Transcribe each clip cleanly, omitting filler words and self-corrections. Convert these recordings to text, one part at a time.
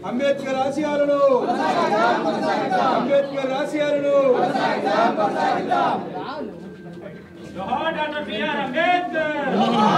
అంబేద్కర్ ఆశయాలను అంబేద్కర్ ఆశయాలను జోహార్ doctor BR Ambedkar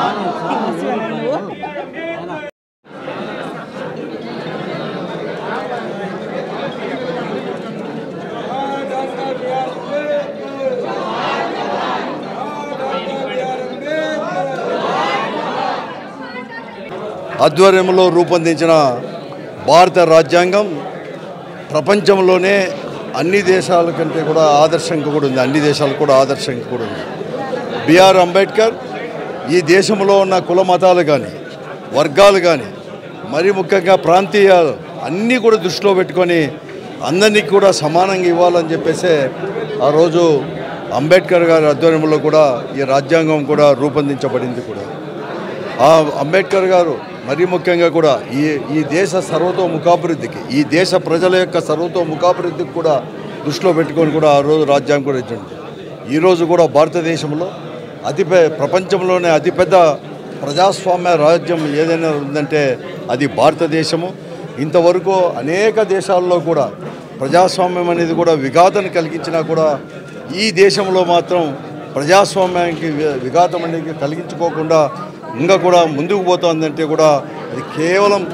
ఆధ్వర్యంలో రూపొందించిన భారత రాజ్యాంగం ప్రపంచంలోనే అన్ని దేశాల కంటే కూడా ఆదర్శంగా కూడా ఉంది. అన్ని దేశాలకు కూడా ఆదర్శంగా కూడా ఉంది. బిఆర్ అంబేద్కర్ ఈ దేశంలో ఉన్న కుల మతాలు కానీ వర్గాలు కానీ మరి ముఖ్యంగా ప్రాంతీయాలు అన్నీ కూడా దృష్టిలో పెట్టుకొని అందరినీ కూడా సమానంగా ఇవ్వాలని చెప్పేసి ఆ రోజు అంబేద్కర్ గారి ఆధ్వర్యంలో కూడా ఈ రాజ్యాంగం కూడా రూపొందించబడింది కూడా. ఆ అంబేద్కర్ గారు మరీ ముఖ్యంగా కూడా ఈ దేశ సర్వతోముఖాభివృద్ధికి ఈ దేశ ప్రజల యొక్క సర్వతోముఖాభివృద్ధికి కూడా దృష్టిలో పెట్టుకొని కూడా ఆ రోజు రాజ్యాంగం కూడా ఇచ్చింది. ఈరోజు కూడా భారతదేశంలో ప్రపంచంలోనే అతిపెద్ద ప్రజాస్వామ్య రాజ్యం ఏదైనా ఉందంటే అది భారతదేశము. ఇంతవరకు అనేక దేశాల్లో కూడా ప్రజాస్వామ్యం అనేది కూడా విఘాతం కలిగించినా కూడా ఈ దేశంలో మాత్రం ప్రజాస్వామ్యానికి విఘాతం అనేది కలిగించుకోకుండా ఇంకా కూడా ముందుకు పోతుందంటే కూడా అది కేవలం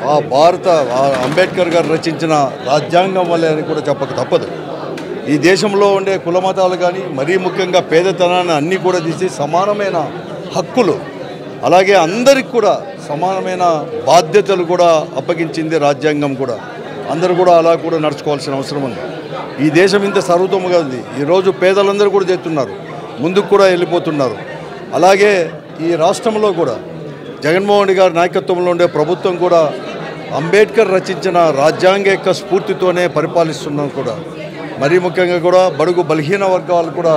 అంబేద్కర్ గారు రచించిన రాజ్యాంగం వల్లే అని కూడా చెప్పక తప్పదు. ఈ దేశంలో ఉండే కుల మతాలు కానీ మరీ ముఖ్యంగా పేదతనాన్ని అన్నీ కూడా తీసి సమానమైన హక్కులు అలాగే అందరికి కూడా సమానమైన బాధ్యతలు కూడా అప్పగించింది రాజ్యాంగం కూడా. అందరూ కూడా అలా కూడా నడుచుకోవాల్సిన అవసరం ఉంది. ఈ దేశం ఇంత సర్వతోముగా ఉంది. ఈరోజు పేదలందరూ కూడా చేస్తున్నారు, ముందుకు కూడా వెళ్ళిపోతున్నారు. అలాగే ఈ రాష్ట్రంలో కూడా జగన్మోహన్ గారి నాయకత్వంలో ఉండే ప్రభుత్వం కూడా అంబేద్కర్ రచించిన రాజ్యాంగ యొక్క స్ఫూర్తితోనే పరిపాలిస్తున్నాం కూడా. మరీ ముఖ్యంగా కూడా బడుగు బలహీన వర్గాలు కూడా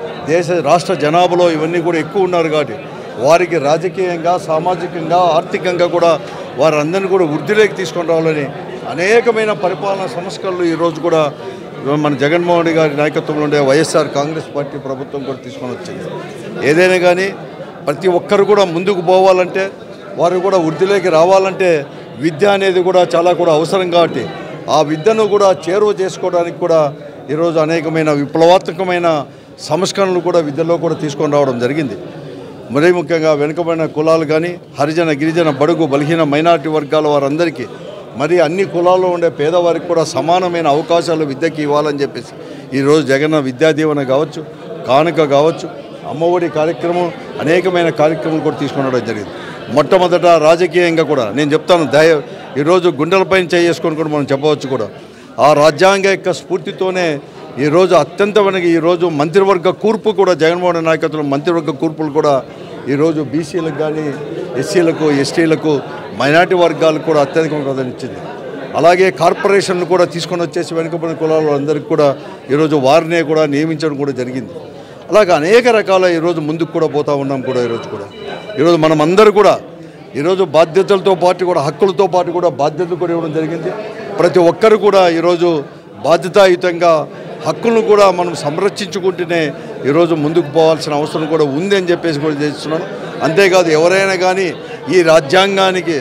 రాష్ట్ర జనాభాలో ఇవన్నీ కూడా ఎక్కువ ఉన్నారు కాబట్టి వారికి రాజకీయంగా సామాజికంగా ఆర్థికంగా కూడా వారందరినీ కూడా వృద్ధిలోకి తీసుకొని రావాలని అనేకమైన పరిపాలనా సంస్కరణలు ఈరోజు కూడా మన జగన్మోహన్ గారి నాయకత్వంలో ఉండే వైఎస్ఆర్ కాంగ్రెస్ పార్టీ ప్రభుత్వం కూడా తీసుకొని వచ్చింది. ఏదైనా కానీ ప్రతి ఒక్కరు కూడా ముందుకు పోవాలంటే వారు కూడా వృద్ధిలోకి రావాలంటే విద్య అనేది కూడా చాలా కూడా అవసరం కాబట్టి ఆ విద్యను కూడా చేరువ చేసుకోవడానికి కూడా ఈరోజు అనేకమైన విప్లవాత్మకమైన సంస్కరణలు కూడా విద్యలో కూడా తీసుకొని రావడం జరిగింది. మరీ ముఖ్యంగా వెనుకబడిన కులాలు కానీ హరిజన గిరిజన బడుగు బలహీన మైనారిటీ వర్గాల వారందరికీ మరి అన్ని కులాల్లో ఉండే పేదవారికి కూడా సమానమైన అవకాశాలు విద్యకి ఇవ్వాలని చెప్పేసి ఈరోజు జగన్ విద్యా దీవెన కావచ్చు, కానుక కావచ్చు, అమ్మఒడి కార్యక్రమం అనేకమైన కార్యక్రమాలు కూడా తీసుకునడం జరిగింది. మొట్టమొదట రాజకీయంగా కూడా నేను చెప్తాను ఈరోజు గుండెలపైన చేసుకొని కూడా మనం చెప్పవచ్చు కూడా ఆ రాజ్యాంగ యొక్క స్ఫూర్తితోనే ఈరోజు అత్యంత మనకి ఈరోజు మంత్రివర్గ కూర్పు కూడా జగన్మోహన్ నాయకత్వంలో మంత్రివర్గ కూర్పులు కూడా ఈరోజు బీసీలకు కానీ ఎస్సీలకు ఎస్టీలకు మైనార్టీ వర్గాలకు కూడా అత్యధికంగా ప్రాధాన్యత ఇచ్చింది. అలాగే కార్పొరేషన్లు కూడా తీసుకొని వచ్చేసి వెనుకబడిన కులాల అందరికీ కూడా ఈరోజు వారినే కూడా నియమించడం కూడా జరిగింది. అలాగే అనేక రకాల ఈరోజు ముందుకు కూడా పోతూ ఉన్నాం కూడా. ఈరోజు మనం అందరూ కూడా ఈరోజు బాధ్యతలతో పాటు కూడా హక్కులతో పాటు కూడా బాధ్యతలు కూడా ఇవ్వడం జరిగింది. ప్రతి ఒక్కరు కూడా ఈరోజు బాధ్యతాయుతంగా హక్కులను కూడా మనం సంరక్షించుకుంటూనే ఈరోజు ముందుకు పోవాల్సిన అవసరం కూడా ఉంది అని చెప్పేసి కూడా చేస్తున్నాను. అంతేకాదు ఎవరైనా కానీ ఈ రాజ్యాంగానికి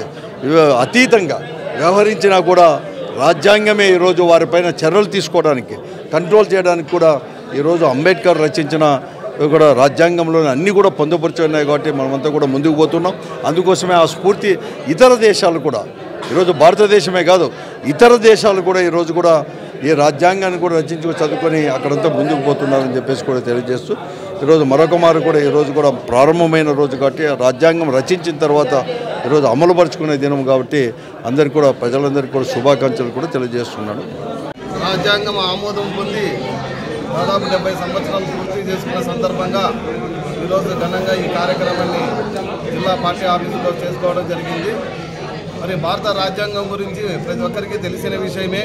అతీతంగా వ్యవహరించినా కూడా రాజ్యాంగమే ఈరోజు వారిపైన చర్యలు తీసుకోవడానికి కంట్రోల్ చేయడానికి కూడా ఈరోజు అంబేద్కర్ రచించిన కూడా రాజ్యాంగంలోనే అన్నీ కూడా పొందుపరుచున్నాయి కాబట్టి మనమంతా కూడా ముందుకు పోతున్నాం. అందుకోసమే ఆ స్ఫూర్తి ఇతర దేశాలు కూడా ఈరోజు భారతదేశమే కాదు ఇతర దేశాలు కూడా ఈరోజు కూడా ఈ రాజ్యాంగాన్ని కూడా రచించి చదువుకొని అక్కడంతా ముందుకు పోతున్నారని చెప్పేసి కూడా తెలియజేస్తూ ఈరోజు మరొక మారు కూడా ఈరోజు కూడా ప్రారంభమైన రోజు కాబట్టి రాజ్యాంగం రచించిన తర్వాత ఈరోజు అమలుపరుచుకునే దినం కాబట్టి అందరికీ కూడా ప్రజలందరికీ కూడా శుభాకాంక్షలు కూడా తెలియజేస్తున్నాను. రాజ్యాంగం ఆమోదం పొంది దాదాపు 70 సంవత్సరాలు పూర్తి చేసుకున్న సందర్భంగా ఈరోజు ఘనంగా ఈ కార్యక్రమాన్ని జిల్లా పార్టీ ఆఫీసులో చేసుకోవడం జరిగింది. మరి భారత రాజ్యాంగం గురించి ప్రతి ఒక్కరికి తెలిసిన విషయమే.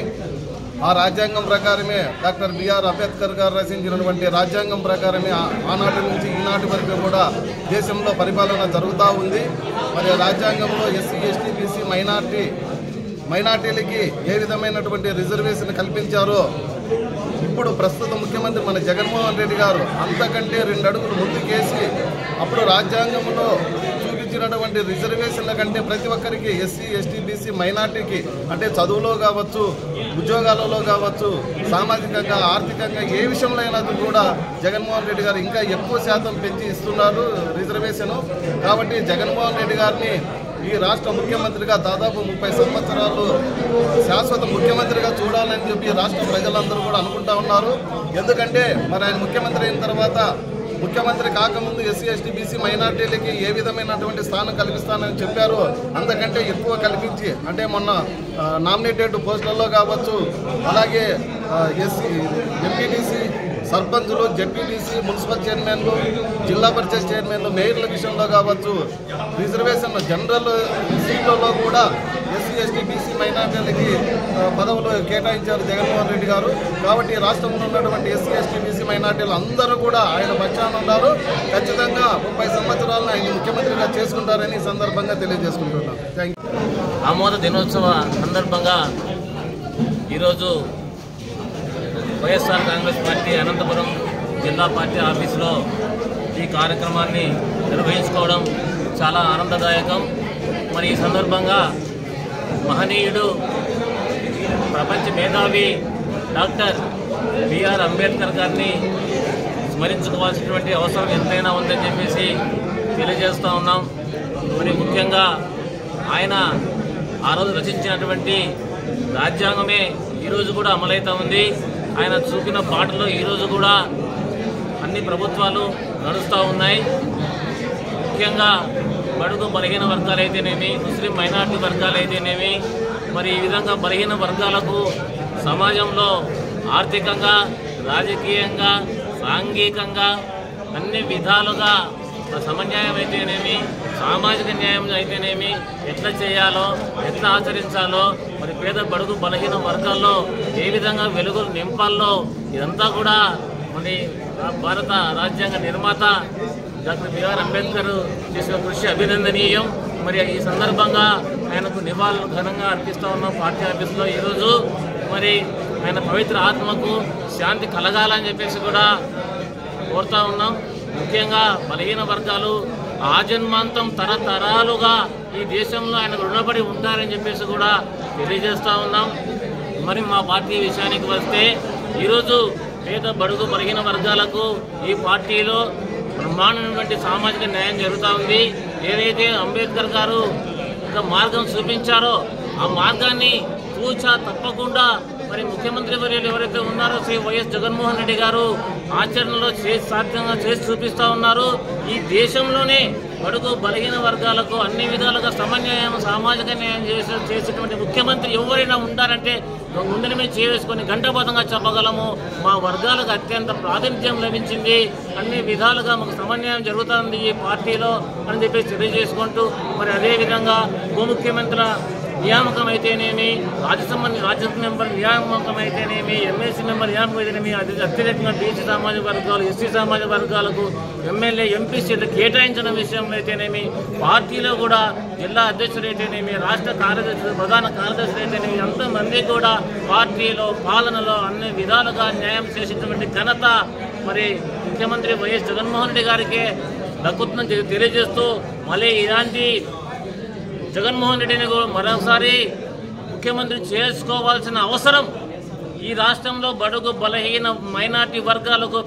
ఆ రాజ్యాంగం ప్రకారమే డాక్టర్ బిఆర్ అంబేద్కర్ గారు రచించినటువంటి రాజ్యాంగం ప్రకారమే ఆనాటి నుంచి ఈనాటి వరకు కూడా దేశంలో పరిపాలన జరుగుతూ ఉంది. మరి రాజ్యాంగంలో ఎస్సీ ఎస్టీ బీసీ మైనార్టీలకి ఏ విధమైనటువంటి రిజర్వేషన్ కల్పించారో ఇప్పుడు ప్రస్తుత ముఖ్యమంత్రి మన జగన్మోహన్ రెడ్డి గారు అంతకంటే 2 అడుగులు ముందుకేసి అప్పుడు రాజ్యాంగంలో చూపించిన ఇచ్చినటువంటి రిజర్వేషన్ల కంటే ప్రతి ఒక్కరికి ఎస్సీ ఎస్టీ బీసీ మైనార్టీకి అంటే చదువులో కావచ్చు, ఉద్యోగాలలో కావచ్చు, సామాజికంగా ఆర్థికంగా ఏ విషయంలో అయినా కూడా జగన్మోహన్ రెడ్డి గారు ఇంకా ఎక్కువ శాతం పెంచి ఇస్తున్నారు రిజర్వేషన్. కాబట్టి జగన్మోహన్ రెడ్డి గారిని ఈ రాష్ట్ర ముఖ్యమంత్రిగా దాదాపు 30 సంవత్సరాలు శాశ్వత ముఖ్యమంత్రిగా చూడాలని చెప్పి రాష్ట్ర ప్రజలందరూ కూడా అనుకుంటా ఉన్నారు. ఎందుకంటే మరి ఆయన ముఖ్యమంత్రి అయిన తర్వాత ముఖ్యమంత్రి కాకముందు ఎస్సీ ఎస్టీ బీసీ మైనార్టీలకి ఏ విధమైనటువంటి స్థానం కల్పిస్తానని చెప్పారు, అంతకంటే ఎక్కువ కల్పించి అంటే మొన్న నామినేటెడ్ పోస్టులలో కావచ్చు, అలాగే ఎస్సీ ఎంపీటీసీ సర్పంచులు, జెడ్పీటీసీ, మున్సిపల్ చైర్మన్లు, జిల్లా పరిషత్ చైర్మన్లు, మేయర్ల విషయంలో కావచ్చు, రిజర్వేషన్ జనరల్ సీట్లలో కూడా ఎస్సీ ఎస్టీ బీసీ మైనార్టీలకి పదవులు కేటాయించారు జగన్మోహన్ రెడ్డి గారు. కాబట్టి రాష్ట్రంలో ఉన్నటువంటి ఎస్సీ ఎస్టీ బీసీ మైనార్టీలు అందరూ కూడా ఆయన పక్షాన ఉన్నారు. ఖచ్చితంగా 30 సంవత్సరాలను ఆయన ముఖ్యమంత్రిగా చేసుకుంటారని ఈ సందర్భంగా తెలియజేసుకుంటున్నాను. Thank you. ఆమోద దినోత్సవ సందర్భంగా ఈరోజు వైఎస్ఆర్ కాంగ్రెస్ పార్టీ అనంతపురం జిల్లా పార్టీ ఆఫీసులో ఈ కార్యక్రమాన్ని నిర్వహించుకోవడం చాలా ఆనందదాయకం. మరి ఈ సందర్భంగా మహనీయుడు ప్రపంచ మేధావి డాక్టర్ బిఆర్ అంబేద్కర్ గారిని స్మరించుకోవాల్సినటువంటి అవసరం ఎంతైనా ఉందని చెప్పేసి తెలియజేస్తూ ఉన్నాం. మరి ముఖ్యంగా ఆయన ఆ రోజు రచించినటువంటి రాజ్యాంగమే ఈరోజు కూడా అమలవుతూ ఉంది. ఆయన చూపిన బాటలో ఈరోజు కూడా అన్ని ప్రభుత్వాలు నడుస్తూ ఉన్నాయి. ముఖ్యంగా బడుగు బలహీన వర్గాలైతేనేమి, ముస్లిం మైనార్టీ వర్గాలైతేనేమి, మరి ఈ విధంగా బలహీన వర్గాలకు సమాజంలో ఆర్థికంగా, రాజకీయంగా, సాంఘికంగా అన్ని విధాలుగా సమన్యాయం అయితేనేమి, సామాజిక న్యాయం అయితేనేమి ఎట్లా చేయాలో, ఎట్లా ఆచరించాలో, మరి పేద బడుగు బలహీన వర్గాల్లో ఏ విధంగా వెలుగులు నింపాలో ఇదంతా కూడా మరి భారత రాజ్యాంగ నిర్మాత డాక్టర్ బిఆర్ అంబేద్కర్ చేసిన కృషి అభినందనీయం. మరి ఈ సందర్భంగా ఆయనకు నివాళులు ఘనంగా అర్పిస్తూ ఉన్నాం పార్టీ ఆఫీసులో. ఈరోజు మరి ఆయన పవిత్ర ఆత్మకు శాంతి కలగాలని చెప్పేసి కూడా కోరుతూ ఉన్నాం. ముఖ్యంగా బలహీన వర్గాలు ఆజన్మాంతం తరతరాలుగా ఈ దేశంలో ఆయన రుణపడి ఉంటారని చెప్పేసి కూడా తెలియజేస్తూ ఉన్నాం. మరి మా పార్టీ విషయానికి వస్తే ఈరోజు పేద బడుగు బలహీన వర్గాలకు ఈ పార్టీలో బ్రహ్మాండమైనటువంటి సామాజిక న్యాయం జరుగుతూ ఉంది. ఏదైతే అంబేద్కర్ గారు ఒక మార్గం చూపించారో ఆ మార్గాన్ని తూచా తప్పకుండా మరి ముఖ్యమంత్రి వర్యులు ఎవరైతే ఉన్నారో శ్రీ వైఎస్ జగన్మోహన్ రెడ్డి గారు ఆచరణలో సాధ్యంగా చేసి చూపిస్తూ ఉన్నారు. ఈ దేశంలోనే బడుగు బలహీన వర్గాలకు అన్ని విధాలుగా సమన్యాయం, సామాజిక న్యాయం చేసేటువంటి ముఖ్యమంత్రి ఎవరైనా ఉండాలంటే గుండెని మీద చేసుకొని గంటబద్ధంగా చెప్పగలము. మా వర్గాలకు అత్యంత ప్రాతినిధ్యం లభించింది, అన్ని విధాలుగా మాకు సమన్యాయం జరుగుతుంది ఈ పార్టీలో అని చెప్పేసి తెలియజేసుకుంటూ మరి అదేవిధంగా ఉప ముఖ్యమంత్రుల నియామకం అయితేనేమి, రాజ్యసభ మెంబర్ నియామకం అయితేనేమి, ఎమ్మెల్సీ మెంబర్ నియామకం అయితేనేమి, అత్యధికంగా బీసీ సామాజిక వర్గాలు, ఎస్సీ సామాజిక వర్గాలకు ఎమ్మెల్యే, ఎంపీ సీట్లు కేటాయించిన విషయంలో అయితేనేమి, పార్టీలో కూడా జిల్లా అధ్యక్షులు అయితేనేమి, రాష్ట్ర కార్యదర్శులు, ప్రధాన కార్యదర్శులు అయితేనేమి, ఎంతమంది కూడా పార్టీలో పాలనలో అన్ని విధాలుగా న్యాయం చేసేటువంటి ఘనత మరి ముఖ్యమంత్రి వైఎస్ జగన్మోహన్ రెడ్డి గారికి దక్కుతుందని తెలియజేస్తూ మళ్ళీ ఇలాంటి జగన్మోహన్ రెడ్డిని మరోసారి ముఖ్యమంత్రి చేసుకోవాల్సిన అవసరం ఈ రాష్ట్రంలో బడుగు బలహీన మైనార్టీ వర్గాలకు,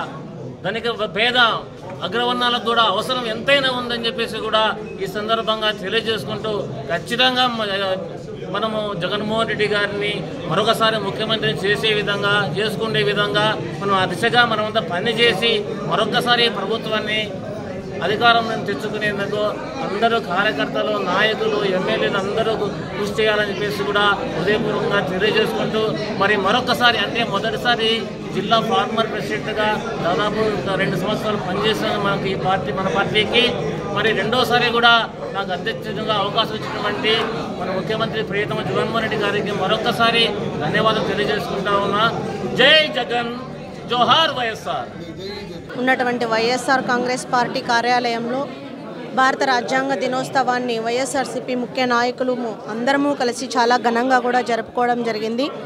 పేద అగ్రవర్ణాలకు కూడా అవసరం ఎంతైనా ఉందని చెప్పేసి కూడా ఈ సందర్భంగా తెలియజేసుకుంటూ ఖచ్చితంగా మనము జగన్మోహన్ రెడ్డి గారిని మరొకసారి ముఖ్యమంత్రిని చేసుకునే విధంగా మనం ఆ దిశగా మనమంతా పనిచేసి మరొకసారి ప్రభుత్వాన్ని అధికారం తెచ్చుకునేందుకు అందరూ కార్యకర్తలు, నాయకులు, ఎమ్మెల్యేలు అందరూ కృషి చేయాలని చెప్పేసి కూడా హృదయపూర్వకంగా తెలియజేసుకుంటూ మరి మరొకసారి అంటే మొదటిసారి జిల్లా ఫార్మర్ ప్రెసిడెంట్గా దాదాపు 2 సంవత్సరాలు పనిచేసిన మన పార్టీకి మరి రెండోసారి కూడా నాకు అధ్యక్షుడిగా అవకాశం ఇచ్చినటువంటి మన ముఖ్యమంత్రి ప్రియతమ జగన్మోహన్ రెడ్డి గారికి మరొకసారి ధన్యవాదాలు తెలియజేసుకుంటా ఉన్నా. జై జగన్, జోహార్ వైఎస్ఆర్. ఉన్నటువంటి వైఎస్ఆర్ కాంగ్రెస్ పార్టీ కార్యాలయంలో భారత రాజ్యాంగ దినోత్సవాన్ని వైఎస్ఆర్సీపీ ముఖ్య నాయకులు అందరము కలిసి చాలా ఘనంగా కూడా జరుపుకోవడం జరిగింది.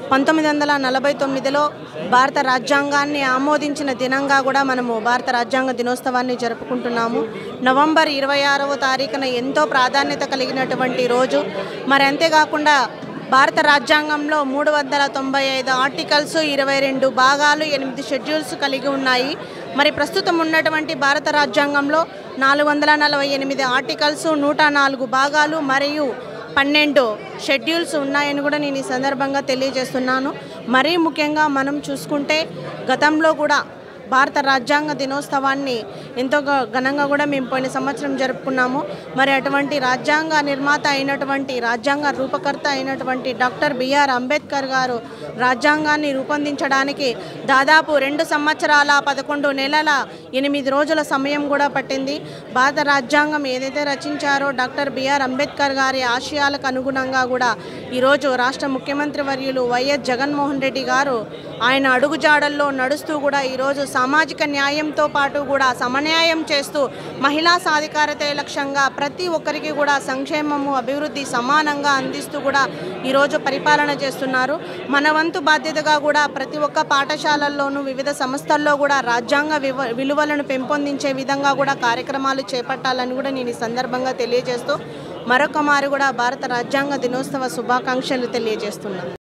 1949లో భారత రాజ్యాంగాన్ని ఆమోదించిన దినంగా కూడా మనము భారత రాజ్యాంగ దినోత్సవాన్ని జరుపుకుంటున్నాము. నవంబర్ 26వ తారీఖున ఎంతో ప్రాధాన్యత కలిగినటువంటి రోజు. మరి అంతేకాకుండా భారత రాజ్యాంగంలో 395 ఆర్టికల్స్, 22 భాగాలు, 8 షెడ్యూల్స్ కలిగి ఉన్నాయి. మరి ప్రస్తుతం ఉన్నటువంటి భారత రాజ్యాంగంలో 448 ఆర్టికల్స్, 104 భాగాలు మరియు 12 షెడ్యూల్స్ ఉన్నాయని కూడా నేను ఈ సందర్భంగా తెలియజేస్తున్నాను. మరీ ముఖ్యంగా మనం చూసుకుంటే గతంలో కూడా భారత రాజ్యాంగ దినోత్సవాన్ని ఎంతో ఘనంగా కూడా మేము పోయిన సంవత్సరం జరుపుకున్నాము. మరి అటువంటి రాజ్యాంగ నిర్మాత అయినటువంటి రాజ్యాంగ రూపకర్త అయినటువంటి డాక్టర్ బిఆర్ అంబేద్కర్ గారు రాజ్యాంగాన్ని రూపొందించడానికి దాదాపు 2 సంవత్సరాల 11 నెలల 8 రోజుల సమయం కూడా పట్టింది. భారత రాజ్యాంగం ఏదైతే రచించారో డాక్టర్ బిఆర్ అంబేద్కర్ గారి ఆశయాలకు అనుగుణంగా కూడా ఈరోజు రాష్ట్ర ముఖ్యమంత్రి వర్యులు వైఎస్ జగన్మోహన్ రెడ్డి గారు ఆయన అడుగుజాడల్లో నడుస్తూ కూడా ఈరోజు సామాజిక న్యాయంతో పాటు కూడా సమన్యాయం చేస్తూ మహిళా సాధికారత లక్ష్యంగా ప్రతి ఒక్కరికి కూడా సంక్షేమము, అభివృద్ధి సమానంగా అందిస్తూ కూడా ఈరోజు పరిపాలన చేస్తున్నారు. మన వంతు బాధ్యతగా కూడా ప్రతి ఒక్క పాఠశాలల్లోనూ వివిధ సంస్థల్లో కూడా రాజ్యాంగ విలువలను పెంపొందించే విధంగా కూడా కార్యక్రమాలు చేపట్టాలని కూడా నేను ఈ సందర్భంగా తెలియజేస్తూ మరొక మారు కూడా భారత రాజ్యాంగ దినోత్సవ శుభాకాంక్షలు తెలియజేస్తున్నాను.